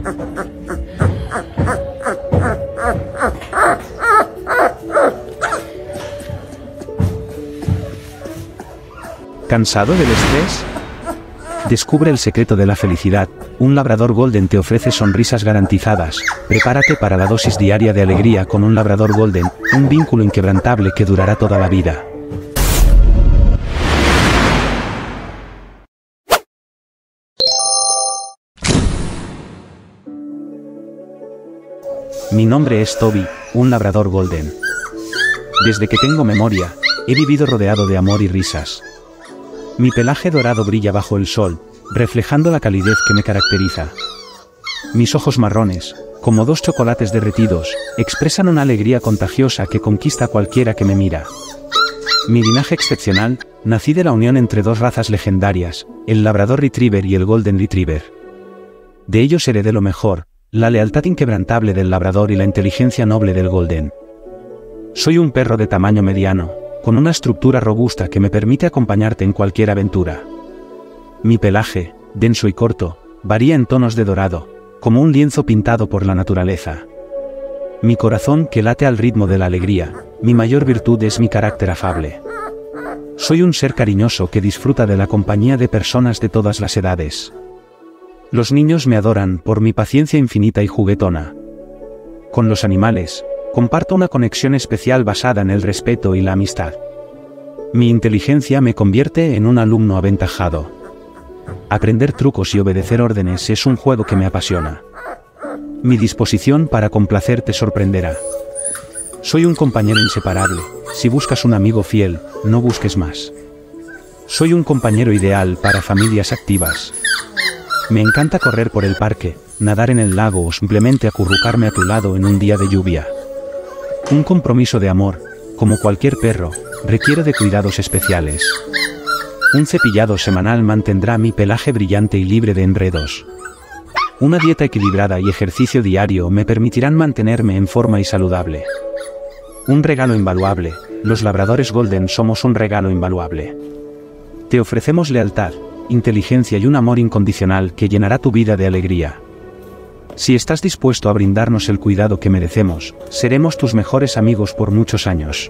¿Cansado del estrés? Descubre el secreto de la felicidad. Un labrador golden te ofrece sonrisas garantizadas. Prepárate para la dosis diaria de alegría con un labrador golden, un vínculo inquebrantable que durará toda la vida. Mi nombre es Toby, un labrador golden. Desde que tengo memoria, he vivido rodeado de amor y risas. Mi pelaje dorado brilla bajo el sol, reflejando la calidez que me caracteriza. Mis ojos marrones, como dos chocolates derretidos, expresan una alegría contagiosa que conquista a cualquiera que me mira. Mi linaje excepcional, nací de la unión entre dos razas legendarias, el Labrador Retriever y el Golden Retriever. De ellos heredé lo mejor, la lealtad inquebrantable del labrador y la inteligencia noble del Golden. Soy un perro de tamaño mediano, con una estructura robusta que me permite acompañarte en cualquier aventura. Mi pelaje, denso y corto, varía en tonos de dorado, como un lienzo pintado por la naturaleza. Mi corazón que late al ritmo de la alegría, mi mayor virtud es mi carácter afable. Soy un ser cariñoso que disfruta de la compañía de personas de todas las edades. Los niños me adoran por mi paciencia infinita y juguetona. Con los animales, comparto una conexión especial basada en el respeto y la amistad. Mi inteligencia me convierte en un alumno aventajado. Aprender trucos y obedecer órdenes es un juego que me apasiona. Mi disposición para complacer te sorprenderá. Soy un compañero inseparable. Si buscas un amigo fiel, no busques más. Soy un compañero ideal para familias activas. Me encanta correr por el parque, nadar en el lago o simplemente acurrucarme a tu lado en un día de lluvia. Un compromiso de amor, como cualquier perro, requiere de cuidados especiales. Un cepillado semanal mantendrá mi pelaje brillante y libre de enredos. Una dieta equilibrada y ejercicio diario me permitirán mantenerme en forma y saludable. Un regalo invaluable, los labradores golden somos un regalo invaluable. Te ofrecemos lealtad, inteligencia y un amor incondicional que llenará tu vida de alegría. Si estás dispuesto a brindarnos el cuidado que merecemos, seremos tus mejores amigos por muchos años.